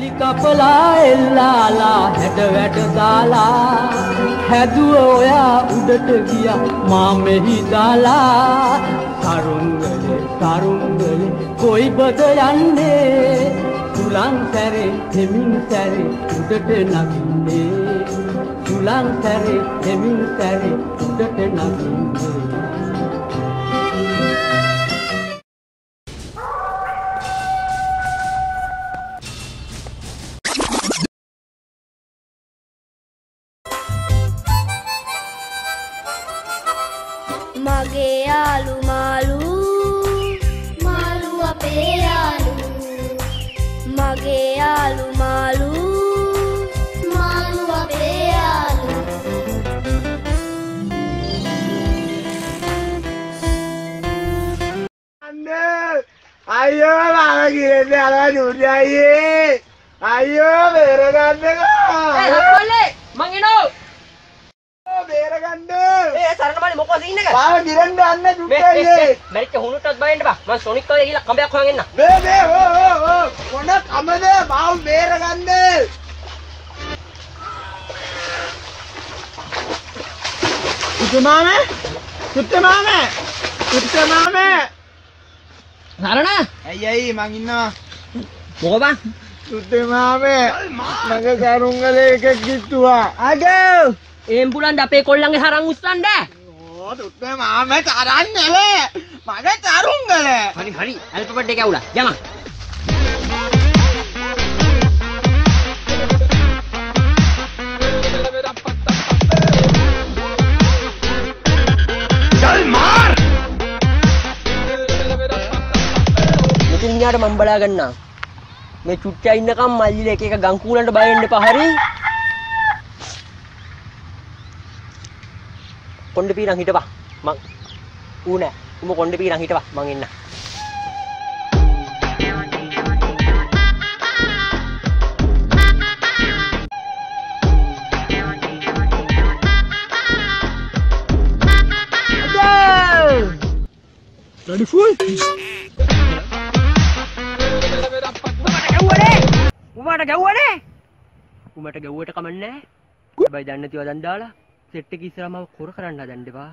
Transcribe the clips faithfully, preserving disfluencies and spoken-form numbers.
ඇලි කපලා එල්ලාලා හැඩ වැඩ දාලා හැදුව ඔයා උඩට ගියා මා මෙහි දාලා තරුංගලේ තරුංගලේ කොයිබද යන්නේ තුලං සැරේ දෙමින් සැරේ උඩට නගින්නේ තුලං සැරේ දෙමින් සැරේ උඩට නගින්නේ මගේ යාළු මාළු මාළු අපේ යාළු මගේ යාළු මාළු මාළු අපේ යාළු අනේ අයියෝ මම ගිරෙන්නේ අරවා දුන්නේ අයියේ අයියෝ බේරගන්නකෝ ඒ හක්කොල්ලේ මං එනෝ බේරගන්න ඒ සරණ බලි මොකද ඉන්නේ එක ආව ගිරෙන්න යන්න දුන්නේ අයියේ මැරිච්ච හුණුටත් බයෙන්න බා මං සොනික් කවද ගිහලා කඹයක් හොයන් එන්න බේ බේ ඕ ඕ ඕ මොන කමද මාව බේරගන්න සුත්තේ මාමේ සුත්තේ මාමේ සුත්තේ මාමේ සරණ අයිය අයිය මං ඉන්නවා මොකෝ බං සුත්තේ මාමේ මගේ කරුංගලේ එකෙක් කිට්ටුවා අඩෝ එම් පුලන්ද අපේ කොල්ලන්ගේ හරන් උස්සන්න ඕ සුත්තේ මාමේ තරන්නේ නේ මගේ කරුංගලේ හරි හරි ඇල්ෆබෙට් එක ඇවුලා යමන් යාට මම බලා ගන්නවා මේ චුට්ටියා ඉන්නකම් මල්ලිලා එක එක ගම් කූලන්ට බය වෙන්න එපා හරි කොණ්ඩේ පීරන් හිටපන් මං ඌ නෑ උඹ කොණ්ඩේ පීරන් හිටපන් මං එන්න ready full උඹට ගැව්වනේ උඹට ගැව්වට කමන්නේ හැබැයි දන්නේ නැතිව දන් දාලා සෙට් එක ඉස්සරහම කොර කරන්න හදන්න එපා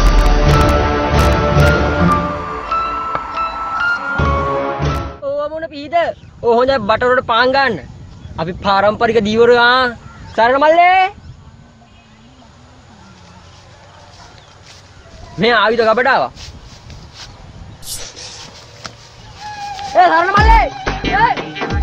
ඕව මොන පීද ඕ හොඳයි බටර් වලට පාන් ගන්න අපි පාරම්පරික දීවරු ආ සරණ මල්ලේ මේ ආවිද ගබඩාව ඒ සරණ මල්ලේ ඒ